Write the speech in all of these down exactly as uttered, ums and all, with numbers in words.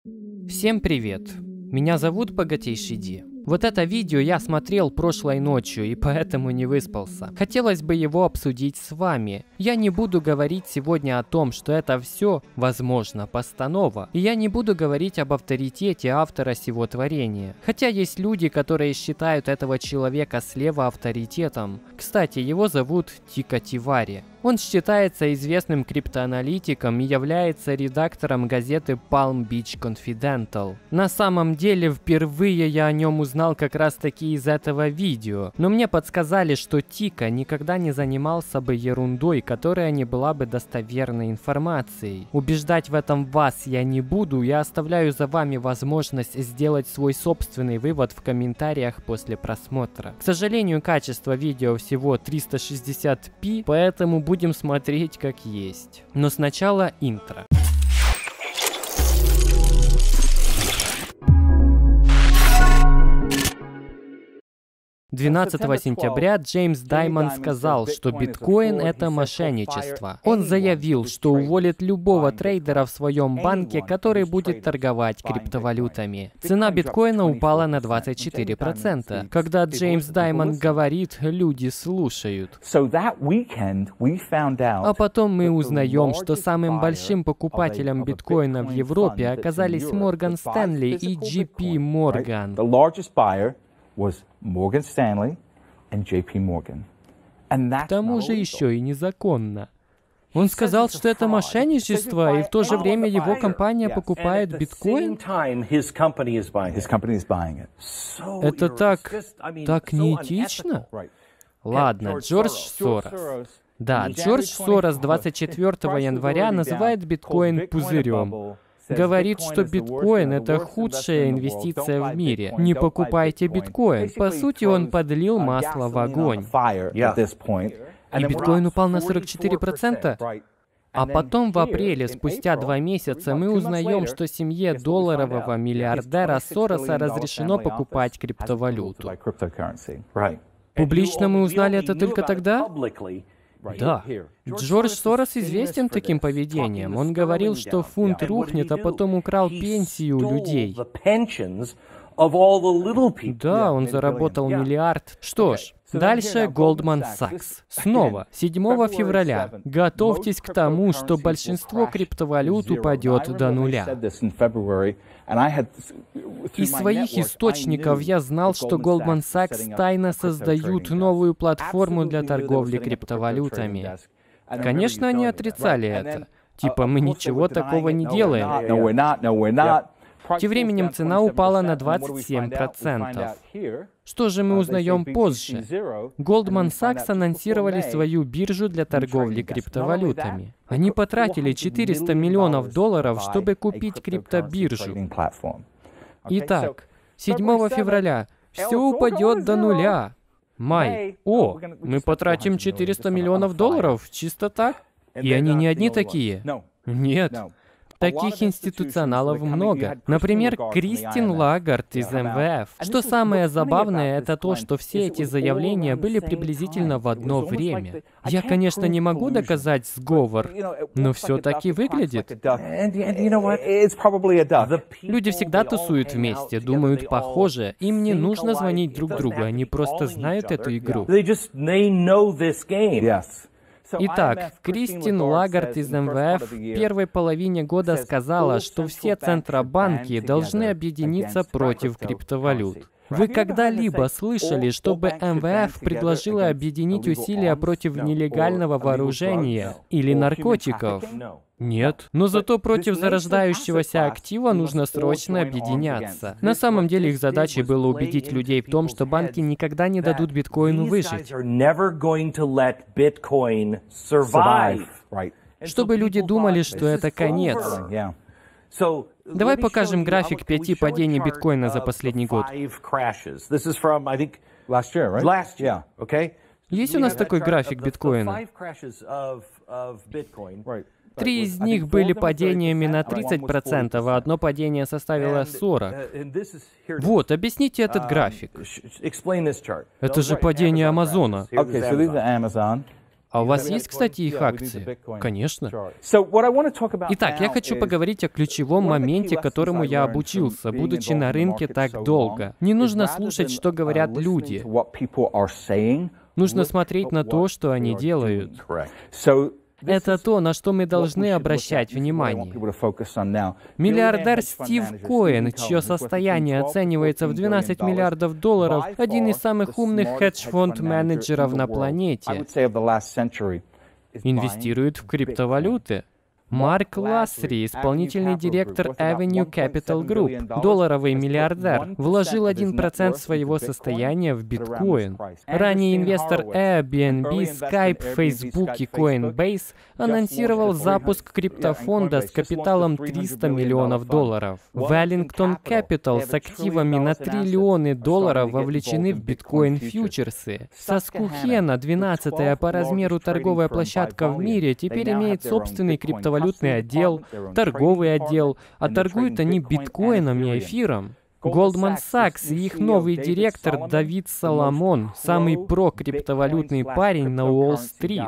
Всем привет! Меня зовут Богатейший Ди. Вот это видео я смотрел прошлой ночью и поэтому не выспался. Хотелось бы его обсудить с вами. Я не буду говорить сегодня о том, что это все, возможно, постанова. И я не буду говорить об авторитете автора сего творения. Хотя есть люди, которые считают этого человека слева авторитетом. Кстати, его зовут Тика Тивари. Он считается известным криптоаналитиком и является редактором газеты Palm Beach Confidential. На самом деле, впервые я о нем узнал как раз таки из этого видео. Но мне подсказали, что Тика никогда не занимался бы ерундой, которая не была бы достоверной информацией. Убеждать в этом вас я не буду, я оставляю за вами возможность сделать свой собственный вывод в комментариях после просмотра. К сожалению, качество видео всего триста шестьдесят пи, поэтому будем смотреть как есть. Но сначала интро. двенадцатого сентября Джеймс Даймонд сказал, что биткоин — это мошенничество. Он заявил, что уволит любого трейдера в своем банке, который будет торговать криптовалютами. Цена биткоина упала на двадцать четыре процента. Когда Джеймс Даймонд говорит, люди слушают. А потом мы узнаем, что самым большим покупателем биткоина в Европе оказались Морган Стэнли и джей пи Морган. Was Morgan Stanley and джей пи Morgan. К тому же еще и незаконно. Он сказал, что это мошенничество, и в то же время его компания покупает биткоин? Это так... так неэтично? Ладно, Джордж Сорос. Да, Джордж Сорос двадцать четвёртого января называет биткоин пузырем. Говорит, что биткоин — это худшая инвестиция в мире. Не покупайте биткоин. По сути, он подлил масло в огонь. И биткоин упал на сорок четыре процента. А потом в апреле, спустя два месяца, мы узнаем, что семье долларового миллиардера Сороса разрешено покупать криптовалюту. Публично мы узнали это только тогда? Да. Джордж Сорос известен таким поведением. Он говорил, что фунт рухнет, а потом украл пенсию у людей. Да, он заработал миллиард. Что ж, дальше Goldman Sachs. Снова, седьмого февраля. Готовьтесь к тому, что большинство криптовалют упадет до нуля. Из своих источников я знал, что Goldman Sachs тайно создают новую платформу для торговли криптовалютами. Конечно, они отрицали это. Типа, мы ничего такого не делаем. Тем временем цена упала на двадцать семь процентов. Что же мы узнаем позже? Goldman Sachs анонсировали свою биржу для торговли криптовалютами. Они потратили четыреста миллионов долларов, чтобы купить криптобиржу. Итак, седьмого февраля все упадет до нуля. Май. О, мы потратим четыреста миллионов долларов, чисто так? И они не одни такие. Нет. Таких институционалов много. Например, Кристин Лагард из эм вэ эф. Что самое забавное, это то, что все эти заявления были приблизительно в одно время. Я, конечно, не могу доказать сговор, но все-таки выглядит. Люди всегда тусуют вместе, думают похоже. Им не нужно звонить друг другу, они просто знают эту игру. Итак, Кристин Лагард из эм вэ эф в первой половине года сказала, что все центробанки должны объединиться против криптовалют. Вы когда-либо слышали, чтобы эм вэ эф предложила объединить усилия против нелегального вооружения или наркотиков? Нет. Но зато против зарождающегося актива нужно срочно объединяться. На самом деле их задачей было убедить людей в том, что банки никогда не дадут биткоину выжить. Чтобы люди думали, что это конец. Давай покажем график пяти падений биткоина за последний год. Есть у нас такой график биткоина? Три из них были падениями на тридцать процентов, а одно падение составило сорок процентов. Вот, объясните этот график. Это же падение Амазона. А у вас есть, кстати, их акции? Конечно. Итак, Итак, я хочу поговорить о ключевом моменте, которому я обучился, будучи на рынке так долго. Не нужно слушать, что говорят люди. Нужно смотреть на то, что они делают. Это то, на что мы должны обращать внимание. Миллиардер Стив Коэн, чье состояние оценивается в двенадцать миллиардов долларов, один из самых умных хедж-фонд-менеджеров на планете, инвестирует в криптовалюты. Марк Лассри, исполнительный директор Avenue Capital Group, долларовый миллиардер, вложил один процент своего состояния в биткоин. Ранее инвестор Airbnb, Skype, Facebook и Coinbase анонсировал запуск криптофонда с капиталом триста миллионов долларов. Wellington Capital с активами на триллионы долларов вовлечены в биткоин-фьючерсы. Susquehanna, двенадцатая по размеру торговая площадка в мире, теперь имеет собственный криптовалютный отдел, торговый отдел, а торгуют они биткоином и эфиром. Goldman Sachs и их новый директор Давид Соломон, самый про-криптовалютный парень на Уолл-стрит.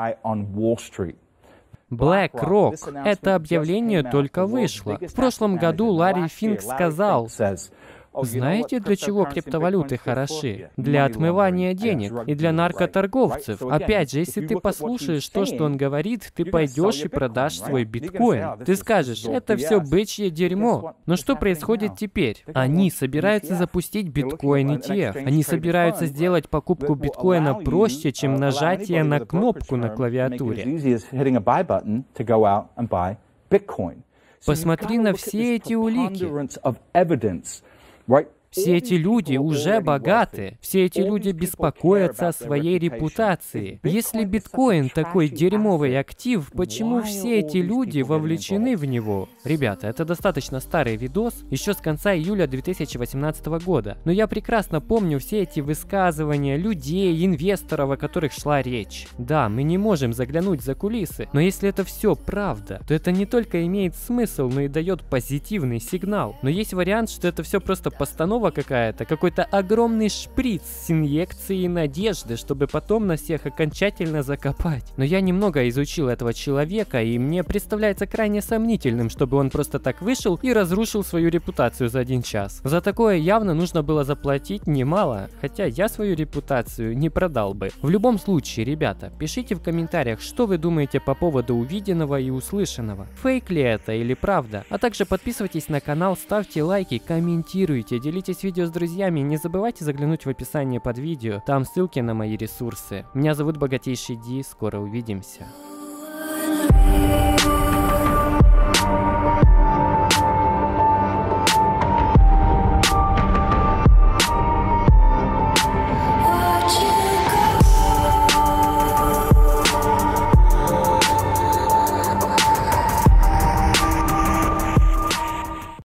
BlackRock. Это объявление только вышло. В прошлом году Ларри Финк сказал: знаете, для чего криптовалюты хороши? Для отмывания денег и для наркоторговцев. Опять же, если ты послушаешь то, что он говорит, ты пойдешь и продашь свой биткоин. Ты скажешь, это все бычье дерьмо. Но что происходит теперь? Они собираются запустить биткоин и ти эф. Они собираются сделать покупку биткоина проще, чем нажатие на кнопку на клавиатуре. Посмотри на все эти улики. Все эти люди уже богаты. Все эти люди беспокоятся о своей репутации. Если биткоин такой дерьмовый актив, почему все эти люди вовлечены в него? Ребята, это достаточно старый видос, еще с конца июля две тысячи восемнадцатого года. Но я прекрасно помню все эти высказывания людей, инвесторов, о которых шла речь. Да, мы не можем заглянуть за кулисы, но если это все правда, то это не только имеет смысл, но и дает позитивный сигнал. Но есть вариант, что это все просто постанова какая-то, какой-то огромный шприц с инъекцией надежды, чтобы потом нас всех окончательно закопать. Но я немного изучил этого человека, и мне представляется крайне сомнительным, чтобы он просто так вышел и разрушил свою репутацию за один час. За такое явно нужно было заплатить немало, хотя я свою репутацию не продал бы. В любом случае, ребята, пишите в комментариях, что вы думаете по поводу увиденного и услышанного. Фейк ли это или правда? А также подписывайтесь на канал, ставьте лайки, комментируйте, делитесь видео с друзьями, не забывайте заглянуть в описание под видео, там ссылки на мои ресурсы. Меня зовут Богатейший Ди, скоро увидимся.